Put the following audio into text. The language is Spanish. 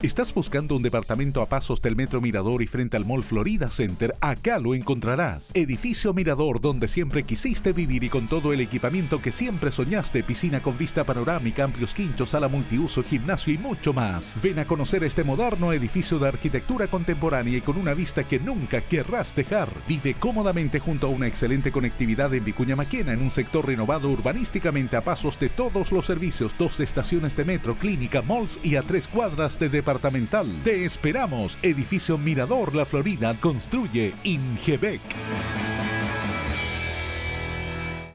¿Estás buscando un departamento a pasos del Metro Mirador y frente al Mall Florida Center? Acá lo encontrarás. Edificio Mirador, donde siempre quisiste vivir y con todo el equipamiento que siempre soñaste. Piscina con vista panorámica, amplios quinchos, sala multiuso, gimnasio y mucho más. Ven a conocer este moderno edificio de arquitectura contemporánea y con una vista que nunca querrás dejar. Vive cómodamente junto a una excelente conectividad en Vicuña Maquena, en un sector renovado urbanísticamente a pasos de todos los servicios, 2 estaciones de metro, clínica, malls y a 3 cuadras de departamental. Te esperamos. Edificio Mirador La Florida construye Ingebec.